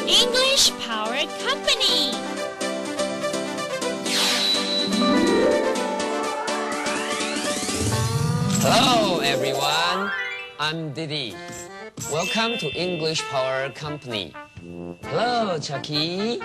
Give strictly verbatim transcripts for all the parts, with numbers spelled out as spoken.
English Power Company. Hello, everyone. I'm Didi. Welcome to English Power Company. Hello, Chucky.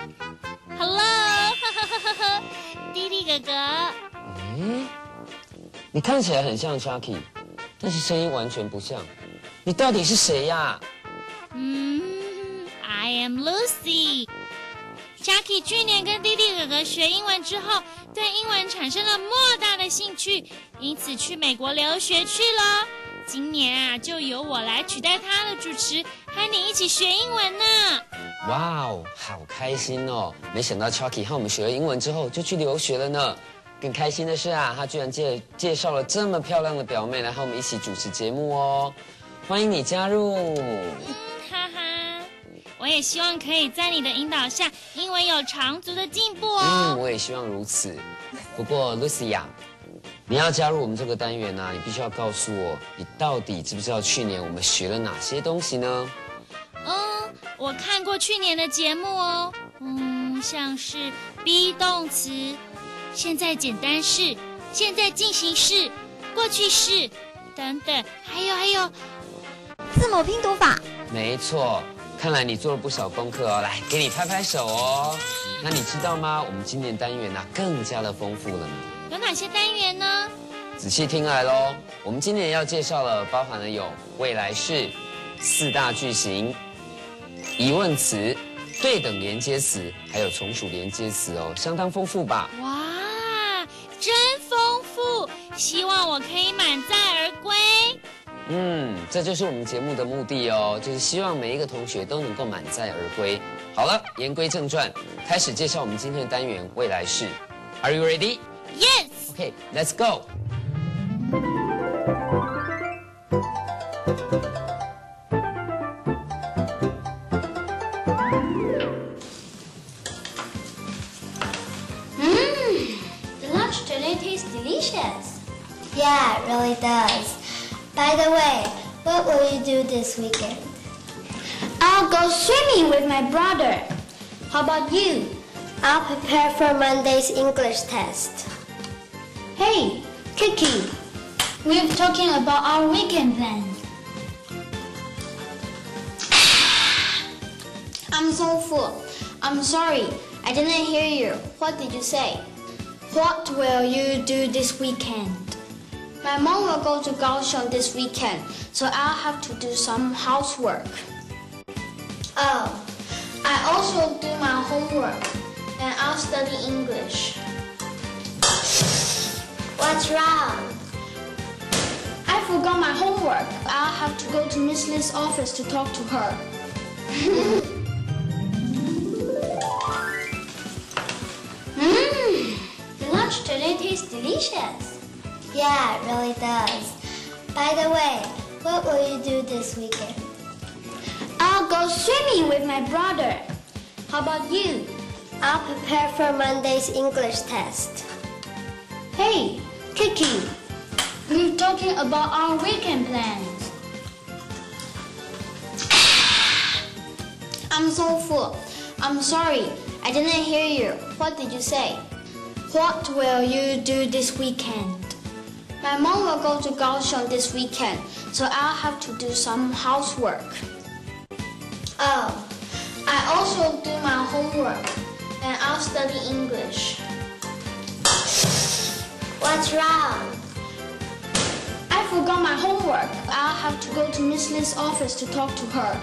Hello, 弟弟哥哥。 诶，你看起来很像 Chucky， 但是声音完全不像。你到底是谁呀？ 嗯 ，I am Lucy. Chucky 去年跟弟弟哥哥学英文之后，对英文产生了莫大的兴趣，因此去美国留学去了。今年啊，就由我来取代他的主持，和你一起学英文呢。 哇哦，好开心哦！没想到 Chucky 和我们学了英文之后，就去留学了呢。更开心的是啊，他居然介介绍了这么漂亮的表妹来和我们一起主持节目哦。欢迎你加入。 嗯，哈哈，我也希望可以在你的引导下，英文有长足的进步哦。 嗯，我也希望如此。不过 Lucy 呀，你要加入我们这个单元呢、啊，你必须要告诉我，你到底知不知道去年我们学了哪些东西呢？ 嗯，我看过去年的节目哦。嗯，像是 be 动词、现在简单式、现在进行式、过去式等等，还有还有字母拼读法。 没错，看来你做了不少功课哦。来，给你拍拍手哦。那你知道吗？我们今年单元呢、啊、更加的丰富了呢。 有哪些单元呢？ 仔细听来喽，我们今年要介绍了，包含了有未来式、四大句型、疑问词、对等连接词，还有从属连接词哦，相当丰富吧？ 哇，真丰富！希望我可以满载而归。 嗯，这就是我们节目的目的哦，就是希望每一个同学都能够满载而归。好了，言归正传，开始介绍我们今天的单元未来式。Are you ready? Yes. Okay, let's go. Mmm, the lunch today tastes delicious. Yeah, it really does. By the way, what will you do this weekend? I'll go swimming with my brother. How about you? I'll prepare for Monday's English test. Hey, Kiki, we're talking about our weekend plans. I'm so full. I'm sorry, I didn't hear you. What did you say? What will you do this weekend? My mom will go to Kaohsiung this weekend, so I'll have to do some housework. Oh, I also do my homework, and I'll study English. What's wrong? I forgot my homework. I'll have to go to Miss Li's office to talk to her. Mmm, the lunch today tastes delicious. Yeah, it really does. By the way, what will you do this weekend? I'll go swimming with my brother. How about you? I'll prepare for Monday's English test. Hey, Kiki, we're talking about our weekend plans. I'm so full. I'm sorry, I didn't hear you. What did you say? What will you do this weekend? My mom will go to Kaohsiung this weekend, so I'll have to do some housework. Oh, I also do my homework, and I'll study English. What's wrong? I forgot my homework. I'll have to go to Miss Li's office to talk to her.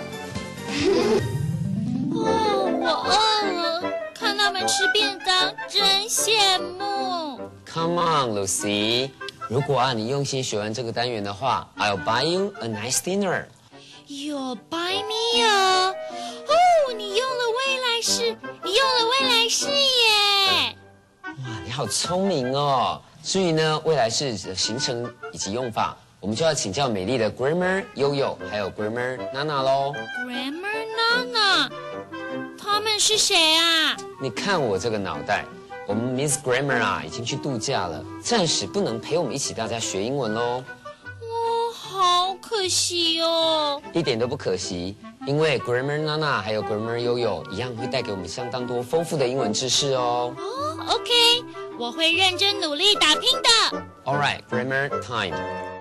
哦，我饿了，看他们吃便当，真羡慕。 Come on, Lucy. 如果啊你用心学完这个单元的话 ，I'll buy you a nice dinner. You buy me 啊？哦，你用了未来式，你用了未来式耶！ 哇，你好聪明哦！至于呢未来式的形成以及用法，我们就要请教美丽的 Grammar 悠悠，还有 Grammar Nana 咯。 Grammar Nana， 他们是谁啊？ 你看我这个脑袋。我们 Miss Grammar 啊，已经去度假了，暂时不能陪我们一起大家学英文喽。 哦，好可惜哦。 一点都不可惜，因为 Grammar Nana 还有 Grammar Yoyo 一样会带给我们相当多丰富的英文知识哦。 哦 ，OK， 我会认真努力打拼的。 All right, Grammar time.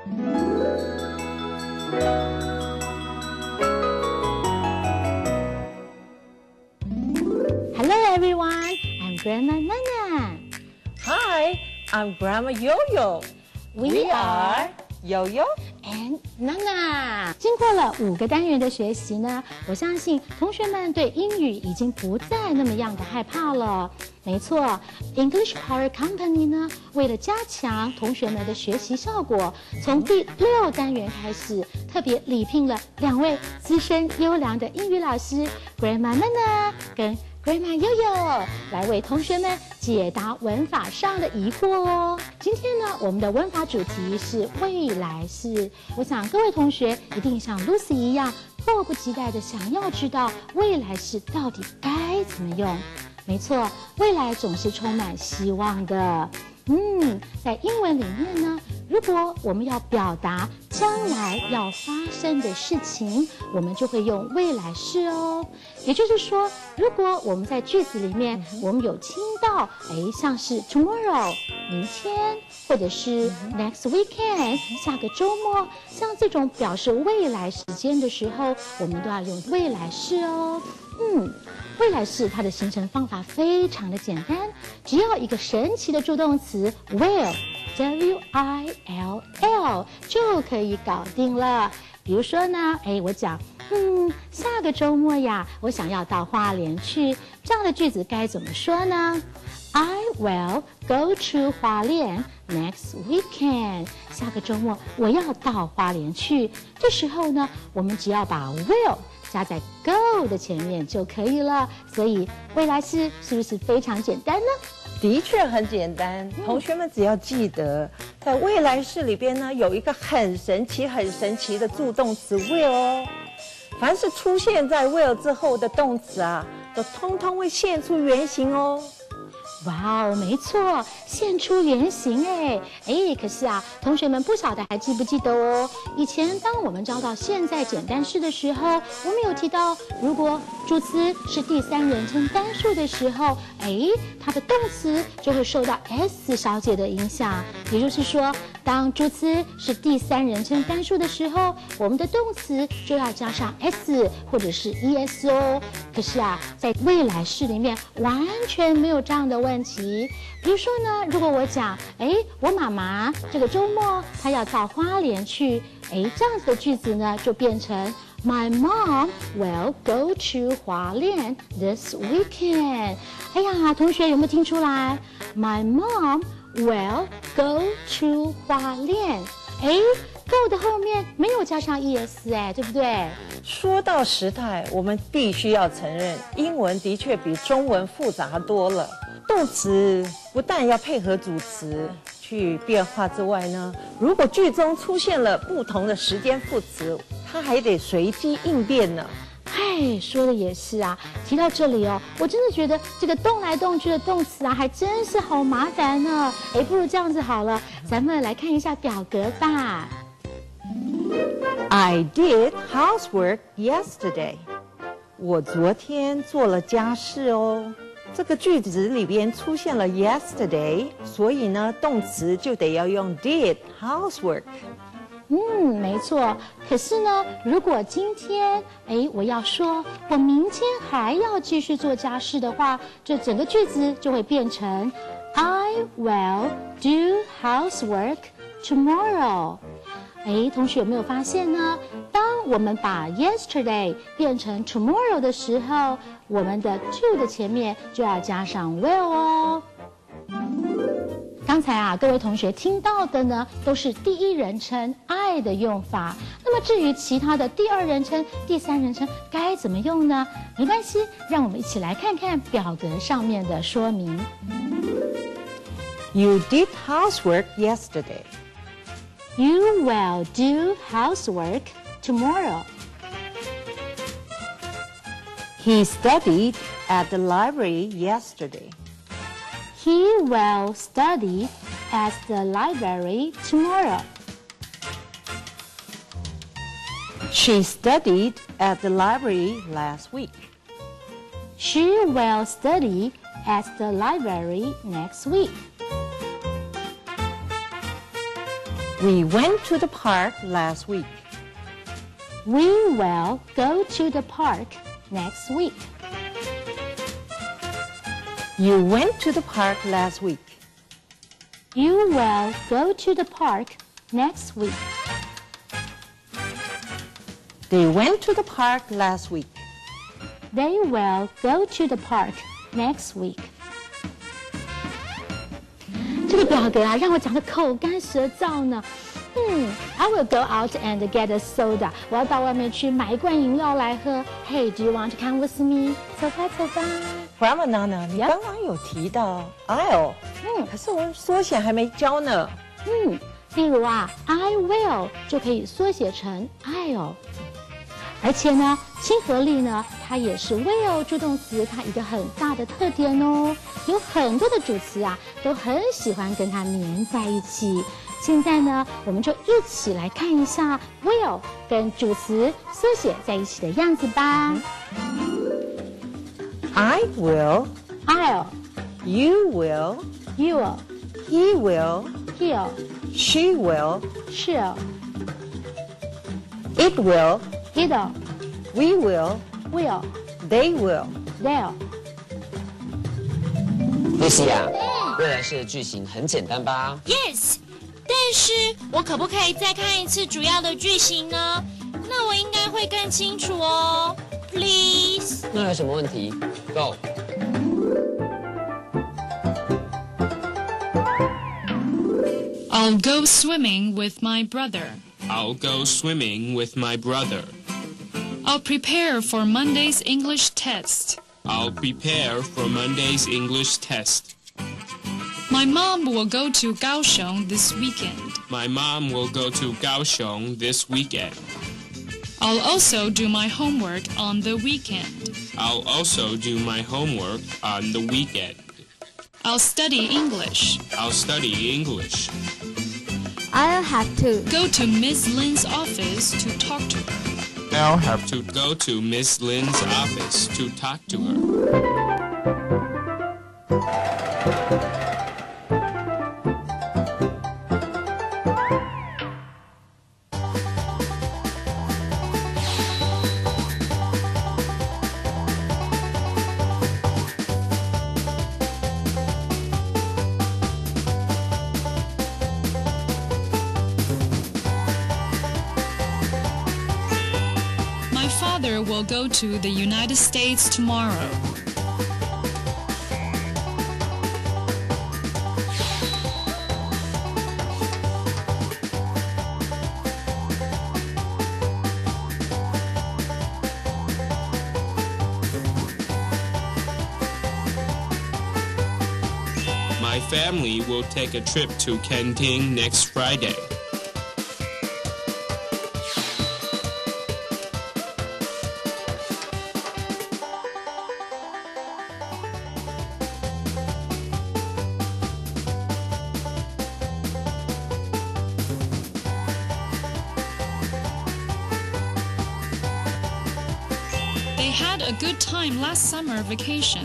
Hello everyone, I'm Grandma Nana. Hi, I'm Grandma Yo-Yo. We are Yo-Yo and Nana。经过了五个单元的学习呢，我相信同学们对英语已经不再那么样的害怕了。没错 ，English Power Company 呢，为了加强同学们的学习效果，从第六单元开始，特别礼聘了两位资深优良的英语老师 ，Grandma Nana 跟Grandma Yo-Yo 来为同学们解答文法上的疑惑哦。今天呢，我们的文法主题是未来式。我想各位同学一定像 Lucy 一样，迫不及待的想要知道未来式到底该怎么用。没错，未来总是充满希望的。嗯，在英文里面呢，如果我们要表达将来要发生的事情，我们就会用未来式哦。也就是说，如果我们在句子里面，我们有听到，哎，像是 tomorrow 明天，或者是 next weekend 下个周末，像这种表示未来时间的时候，我们都要用未来式哦。嗯，未来式它的形成方法非常的简单，只要一个神奇的助动词 will W I L L 就可以搞定了。比如说呢，哎，我讲，嗯，下个周末呀，我想要到花莲去，这样的句子该怎么说呢？ I will go to 花莲 next weekend。下个周末我要到花莲去。这时候呢，我们只要把 will加在 go 的前面就可以了。所以未来式是不是非常简单呢？ 的确很简单，同学们只要记得，在未来式里边呢，有一个很神奇、很神奇的助动词 will 哦。凡是出现在 will 之后的动词啊，都通通会现出原形哦。 哇哦，没错，现出原形哎哎！可是啊，同学们不晓得还记不记得哦？以前当我们教到现在简单式的时候，我们有提到，如果助词是第三人称单数的时候，哎，它的动词就会受到 S 小姐的影响。也就是说，当助词是第三人称单数的时候，我们的动词就要加上 S 或者是 es 哦。可是啊，在未来式里面完全没有这样的问题。比如说呢，如果我讲，哎，我妈妈这个周末她要到花莲去，哎，这样子的句子呢，就变成 My mom will go to 花莲 this weekend。哎呀，同学有没有听出来 ？My mom will go to 花莲。哎 ，go 的后面没有加上 es， 哎，对不对？ 说到时态，我们必须要承认，英文的确比中文复杂多了。动词不但要配合主词去变化之外呢，如果句中出现了不同的时间副词，它还得随机应变呢。 哎，说的也是啊。提到这里哦，我真的觉得这个动来动去的动词啊，还真是好麻烦呢。哎，不如这样子好了，咱们来看一下表格吧。 I did housework yesterday。我昨天做了家事哦。这个句子里边出现了 yesterday， 所以呢，动词就得要用 did housework。 嗯，没错。可是呢，如果今天，哎，我要说我明天还要继续做家事的话，这整个句子就会变成 I will do housework tomorrow。哎，同学有没有发现呢？当我们把 yesterday 变成 tomorrow 的时候，我们的 to 的前面就要加上 will 哦。刚才啊，各位同学听到的呢，都是第一人称 I 的用法。那么至于其他的第二人称、第三人称该怎么用呢？没关系，让我们一起来看看表格上面的说明。 You did housework yesterday. You will do housework tomorrow. He studied at the library yesterday. He will study at the library tomorrow. She studied at the library last week. She will study at the library next week. We went to the park last week. We will go to the park next week. You went to the park last week. You will go to the park next week. They went to the park last week. They will go to the park next week. 这个表格啊，让我讲的口干舌燥呢。嗯 I will go out and get a soda. 我要到外面去买一罐饮料来喝。Hey, do you want to come with me? 走吧，走吧。 Grandma Nana， 你刚刚有提到 I'll， 嗯，可是我缩写还没教呢。 嗯，例如啊 ，I will 就可以缩写成 I'll。而且呢，亲和力呢，它也是 will 助动词它一个很大的特点哦。有很多的主词啊，都很喜欢跟它粘在一起。现在呢，我们就一起来看一下 will 跟主词缩写在一起的样子吧。 I will, I'll, you will, you'll, he will, he'll, she will, she'll, it will, it'll, we will, will, they will. they'll。 露西亚，未来式的句型很简单吧 Yes， 但是我可不可以再看一次主要的句型呢？那我应该会更清楚哦。Please。 那有什么问题 ？Go。 I'll go swimming with my brother. I'll go swimming with my brother. I'll prepare for Monday's English test. I'll prepare for Monday's English test. My mom will go to Kaohsiung this weekend. My mom will go to Kaohsiung this weekend. I'll also do my homework on the weekend. I'll also do my homework on the weekend. I'll study English. I'll study English. I'll have to Go to Miss Lin's office to talk to her. I'll have to go to Miss Lin's office to talk to her. My father will go to the United States tomorrow. My family will take a trip to Kenting next Friday. They had a good time last summer vacation.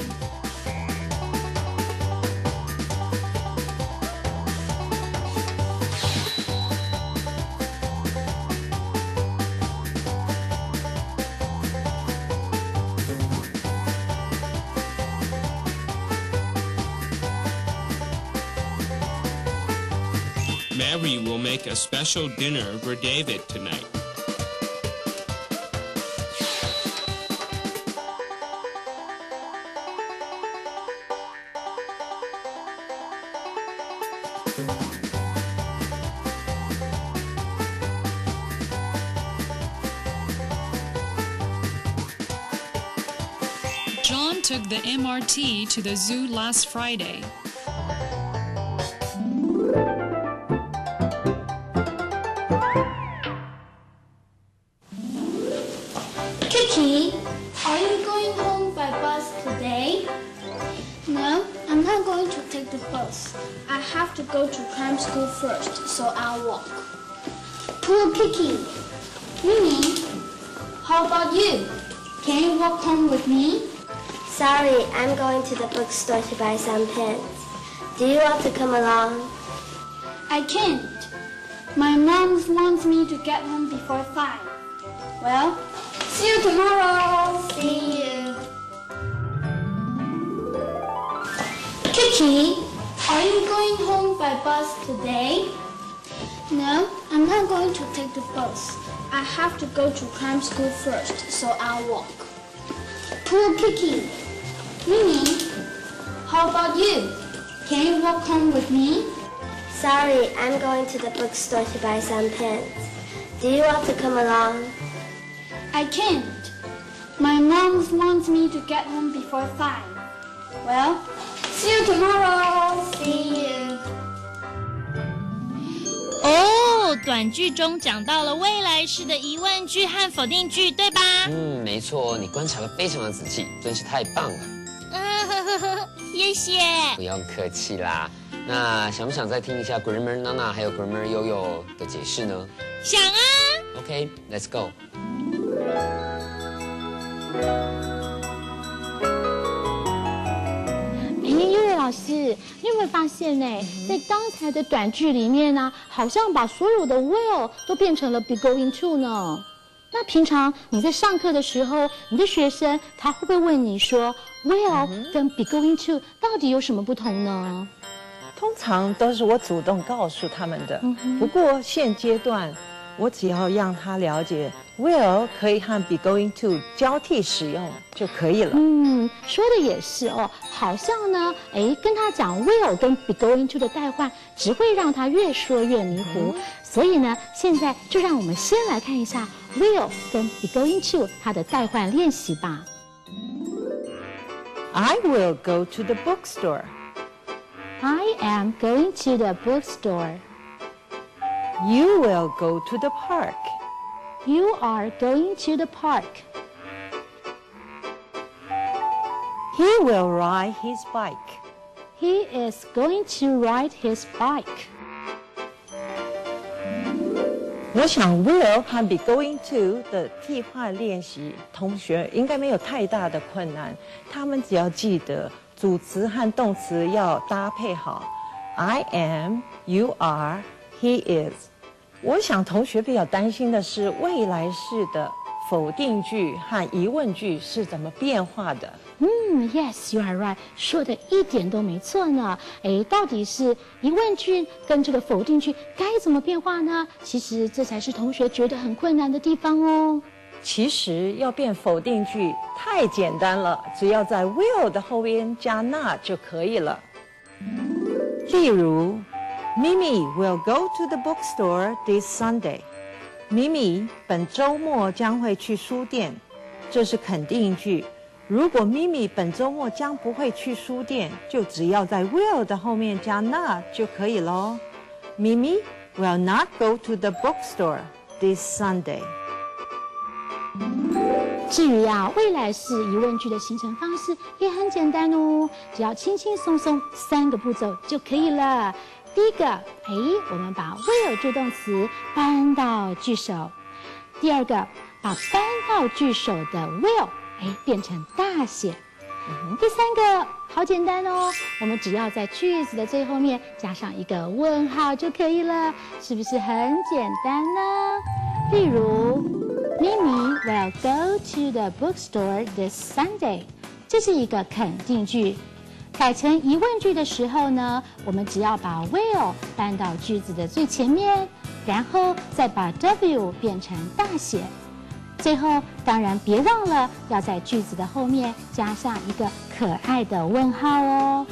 Mary will make a special dinner for David tonight. John took the M R T to the zoo last Friday. Kiki, are you going home by bus today? No, I'm not going to take the bus. I have to go to cram school first, so I'll walk. Poor Kiki. Really? How about you? Can you walk home with me? Sorry, I'm going to the bookstore to buy some pens. Do you want to come along? I can't. My mom wants me to get home before five. Well, see you tomorrow. See you. Kiki, are you going home by bus today? No, I'm not going to take the bus. I have to go to climb school first, so I'll walk. Poor Kiki. Mimi, how about you? Can you walk home with me? Sorry, I'm going to the bookstore to buy some pens. Do you want to come along? I can't. My mom wants me to get home before five. Well, see you tomorrow. See you. 哦，短句中讲到了未来式的疑问句和否定句，对吧？ 嗯，没错，你观察得非常的仔细，真是太棒了。 嗯呵呵呵，谢谢。 不用客气啦。那想不想再听一下 Grammar Nana 还有 Grammar Yoyo 的解释呢？ 想啊。 OK，Let's go。 老师，你有没有发现呢？在刚才的短句里面呢，好像把所有的 will 都变成了 be going to 呢？那平常你在上课的时候，你的学生他会不会问你说 will 跟 be going to 到底有什么不同呢？ 通常都是我主动告诉他们的。嗯、不过现阶段，我只要让他了解 will 可以和 be going to 交替使用就可以了。 嗯，说的也是哦，好像呢，哎，跟他讲 will 跟 be going to 的代换，只会让他越说越迷糊。嗯、所以呢，现在就让我们先来看一下 will 跟 be going to 它的代换练习吧。 I will go to the bookstore. I am going to the bookstore. You will go to the park. You are going to the park. He will ride his bike. He is going to ride his bike. 我想 will 和 be going to 的替换练习，同学应该没有太大的困难。他们只要记得主词和动词要搭配好。I am, you are, he is。我想同学比较担心的是未来式的否定句和疑问句是怎么变化的。 嗯 ，Yes, you are right， 说的一点都没错呢。哎，到底是疑问句跟这个否定句该怎么变化呢？其实这才是同学觉得很困难的地方哦。 其实要变否定句太简单了，只要在 will 的后边加 not 就可以了。例如 Mimi will go to the bookstore this Sunday. Mimi 本周末将会去书店，这是肯定句。如果 Mimi 本周末将不会去书店，就只要在 will 的后面加 not 就可以咯。Mimi will not go to the bookstore this Sunday. 至于啊，未来式疑问句的形成方式也很简单哦，只要轻轻松松三个步骤就可以了。第一个，哎，我们把 will 助动词搬到句首；第二个，把搬到句首的 will 哎变成大写；嗯、第三个，好简单哦，我们只要在句子的最后面加上一个问号就可以了，是不是很简单呢？例如 ，Mimi will go to the bookstore this Sunday， 这是一个肯定句。改成疑问句的时候呢，我们只要把 will 搬到句子的最前面，然后再把 w 变成大写，最后当然别忘了要在句子的后面加上一个可爱的问号哦。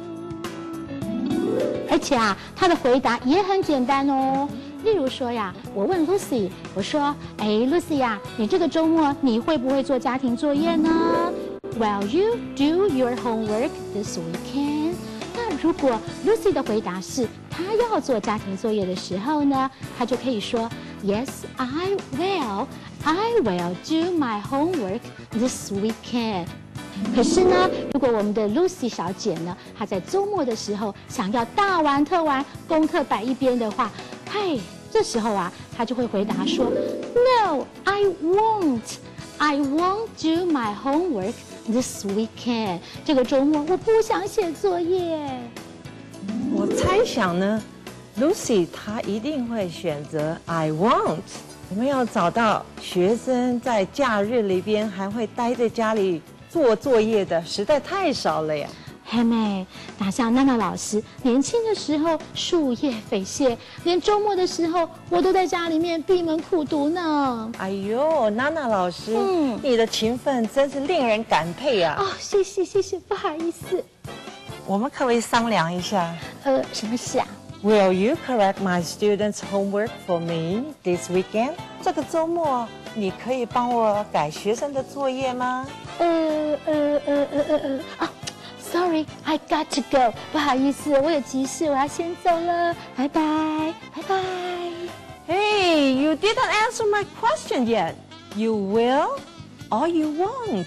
而且啊，他的回答也很简单哦。例如说呀，我问 Lucy， 我说，哎 ，Lucy 呀，你这个周末你会不会做家庭作业呢？Will you do your homework this weekend？ 那如果 Lucy 的回答是她要做家庭作业的时候呢，她就可以说 Yes, I will. I will do my homework this weekend. 可是呢，如果我们的 Lucy 小姐呢，她在周末的时候想要大玩特玩，功课摆一边的话，嗨，这时候啊，她就会回答说 No, I won't. I won't do my homework this weekend. 这个周末我不想写作业。 我猜想呢 ，Lucy 她一定会选择 I won't。我们要找到学生在假日里边还会待在家里做作业的，实在太少了呀。 黑妹，哪像娜娜老师年轻的时候树叶飞谢，连周末的时候我都在家里面闭门苦读呢。 哎呦，娜娜老师，嗯，你的勤奋真是令人感佩啊！ 哦，谢谢谢谢，不好意思。 我们可不可以商量一下？ 呃，什么事啊 ？Will you correct my students' homework for me this weekend？ 这个周末你可以帮我改学生的作业吗？ 呃呃呃呃呃呃啊！ Sorry, I got to go. 不好意思，我有急事，我要先走了，拜拜，拜拜。 Hey, you didn't answer my question yet. You will or you won't?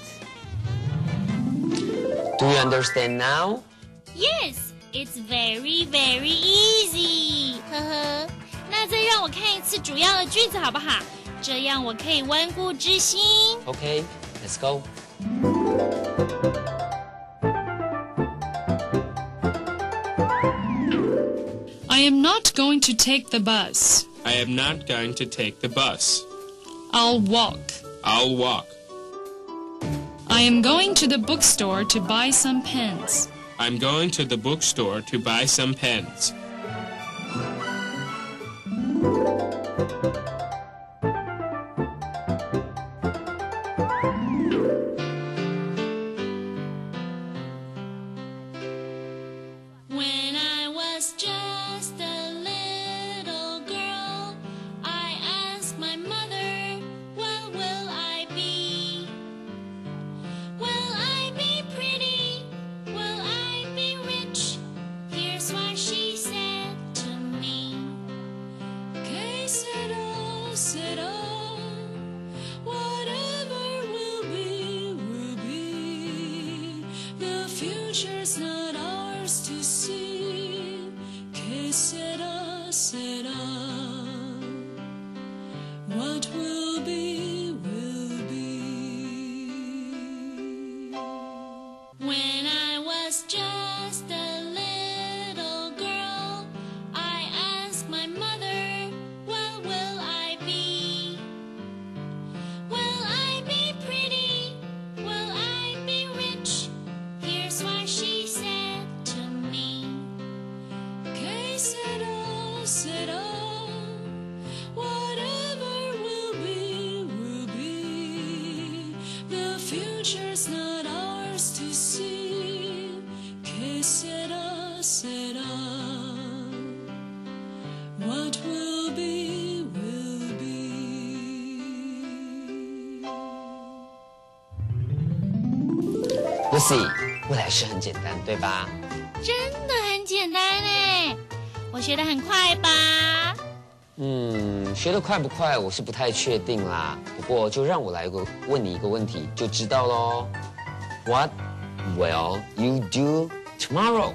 Do you understand now? Yes, it's very, very easy. 呵呵，那再让我看一次主要的句子好不好？这样我可以温故知新。 Okay, let's go. I am not going to take the bus. I am not going to take the bus. I'll walk. I'll walk. I am going to the bookstore to buy some pens. I'm going to the bookstore to buy some pens. When I was just a little girl, I asked my mother, what will I be? Will I be pretty? Will I be rich? Here's what she said to me. Que sera, sera. Whatever will be, will be. The future's not ours to see. Que sera, sera. What will be, will be. When I was just a little girl, I asked my mother, what will I be? Will I be pretty? Will I be rich? Here's what she said to me. Que sera, sera. Whatever will be, will be. The future's not ours to see. Que sera, sera. What will be, will be. Lucy， 未来式很简单，对吧？ 真的很简单哎，我学得很快吧？ 嗯，学得快不快，我是不太确定啦。不过就让我来个问你一个问题，就知道咯。What will you do tomorrow?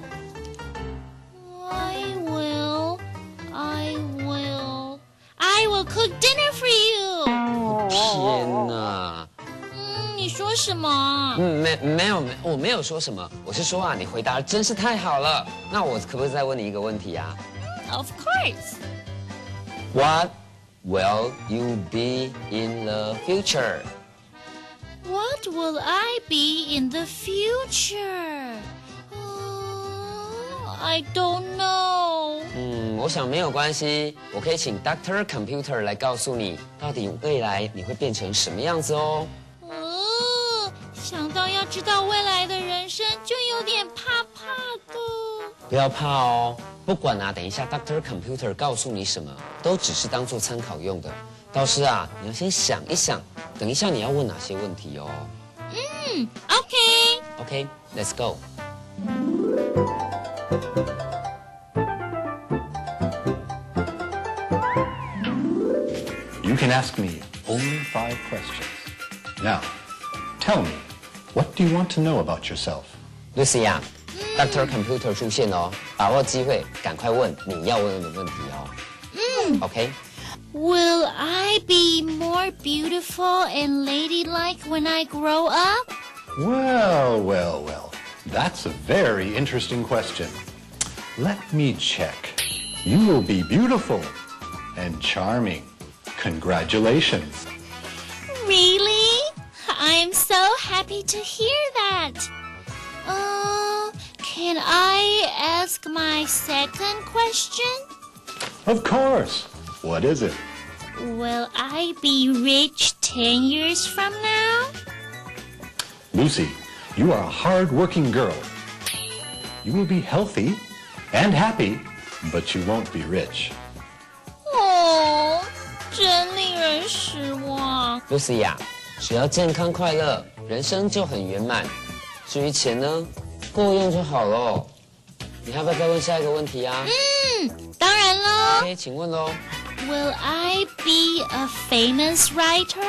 I will, I will, I will cook dinner for you. 天哪！ 嗯，你说什么？ 嗯，没没有没，我没有说什么，我是说啊，你回答真是太好了。那我可不可以再问你一个问题啊 Of course. ？What will you be in the future? What will I be in the future? Uh, I don't know. 嗯，我想没有关系，我可以请 Doctor Computer 来告诉你，到底未来你会变成什么样子哦。 呃，想到要知道未来的人生，就有点怕怕的。 不要怕哦，不管啊，等一下 Doctor Computer 告诉你什么，都只是当做参考用的。倒是啊，你要先想一想，等一下你要问哪些问题哦。 嗯 ，OK。 OK，Let's go。 You can ask me only five questions. Now, tell me, what do you want to know about yourself? Lucy 啊，Doctor Computer 出现哦，把握机会，赶快问你要问的问题哦。 嗯 OK。 Will I be more beautiful and ladylike when I grow up? Well, well, well. That's a very interesting question. Let me check. You will be beautiful and charming. Congratulations. Really? I'm so happy to hear that. Uh, can I ask my second question? Of course. What is it? Will I be rich ten years from now? Lucy, you are a hard-working girl. You will be healthy and happy, but you won't be rich. 哦，真令人失望。 Lucy 呀，只要健康快乐，人生就很圆满。至于钱呢，够用就好咯。你要不要再问下一个问题啊？ 嗯，当然喽。 OK， 请问喽。 Will I be a famous writer?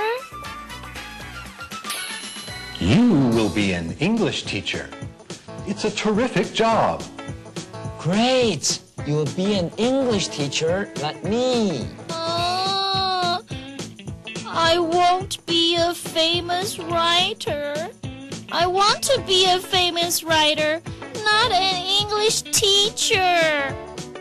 You will be an English teacher. It's a terrific job. Great! You will be an English teacher like me. Uh, I won't be a famous writer. I want to be a famous writer, not an English teacher.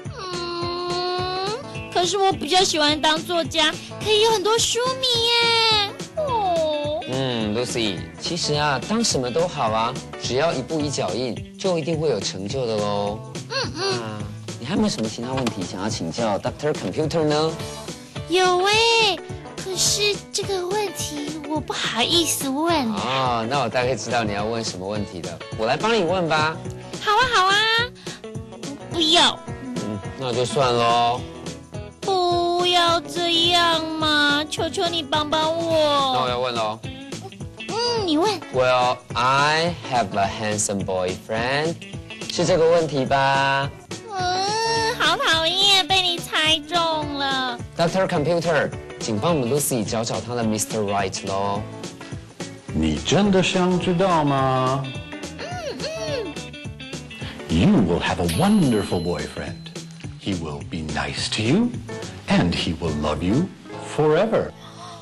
嗯，可是我比较喜欢当作家，可以有很多书迷耶。哦。 嗯 ，Lucy， 其实啊，当什么都好啊，只要一步一脚印，就一定会有成就的喽。 嗯嗯。 啊，你还有没有什么其他问题想要请教 Doctor Computer 呢？ 有哎，可是这个问题我不好意思问。 哦，那我大概知道你要问什么问题了，我来帮你问吧。 好啊，好啊。不要。 嗯，那就算喽。 不要这样嘛，求求你帮帮我。 那我要问喽。 嗯，你问。 Well, I have a handsome boyfriend， 是这个问题吧？ 嗯，好讨厌，被你猜中了。 Doctor Computer， 请帮我们 Lucy 找找她的 Mister Right 咯。 你真的想知道吗？ 嗯嗯。 You will have a wonderful boyfriend. He will be nice to you, and he will love you forever.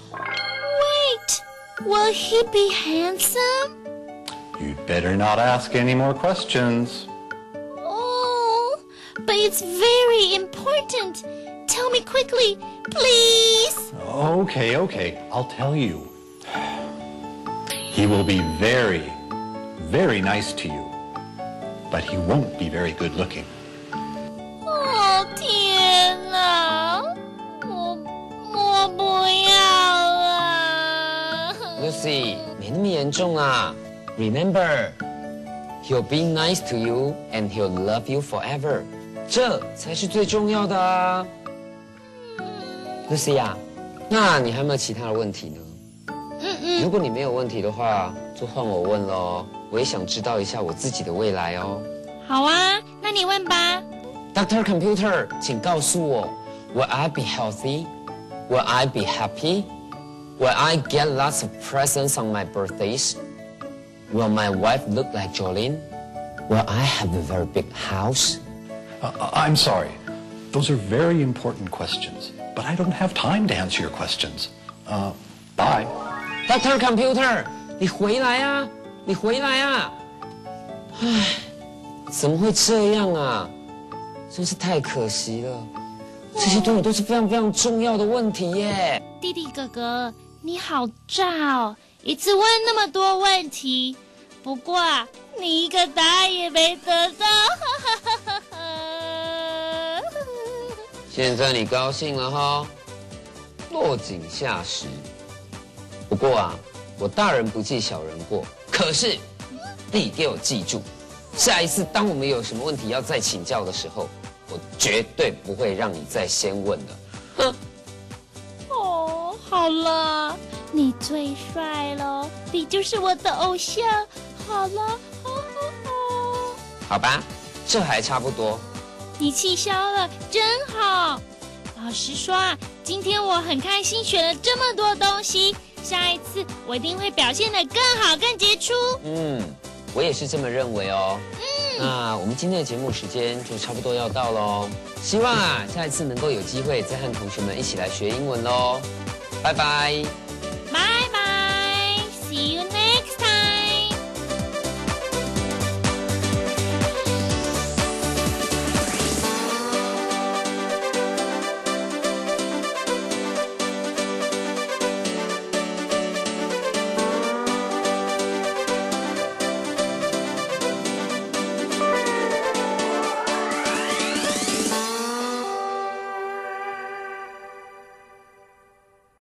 Wait, will he be handsome? You'd better not ask any more questions. Oh, but it's very important. Tell me quickly, please. Okay, okay, I'll tell you. He will be very, very nice to you, but he won't be very good looking. 哦天哪，我我不要了。 Lucy， 没那么严重啊。Remember, he'll be nice to you and he'll love you forever. 这才是最重要的啊。Lucy 啊，那你还有没有其他的问题呢？ 嗯嗯。 如果你没有问题的话，就换我问喽。我也想知道一下我自己的未来哦。 好啊，那你问吧。 Doctor Computer， 请告诉我 ，Will I be healthy? Will I be happy? Will I get lots of presents on my birthdays? Will my wife look like Jolene? Will I have a very big house? Uh, I'm sorry. Those are very important questions, but I don't have time to answer your questions. Uh, bye. Doctor Computer， 你回来啊！你回来啊！唉，怎么会这样啊？真是太可惜了，这些对我都是非常非常重要的问题耶。 弟弟哥哥，你好炸哦，一次问那么多问题，不过啊，你一个答案也没得到。 现在你高兴了哈？落井下石。不过啊，我大人不计小人过，可是你给我记住，下一次当我们有什么问题要再请教的时候，我绝对不会让你再先问的。哼。 哦，好了，你最帅了，你就是我的偶像。好了，好好好。 好吧，这还差不多。 你气消了，真好。老实说啊，今天我很开心，学了这么多东西。下一次我一定会表现得更好、更杰出。 嗯，我也是这么认为哦。 嗯。 那我们今天的节目时间就差不多要到喽，希望啊下一次能够有机会再和同学们一起来学英文喽，拜拜。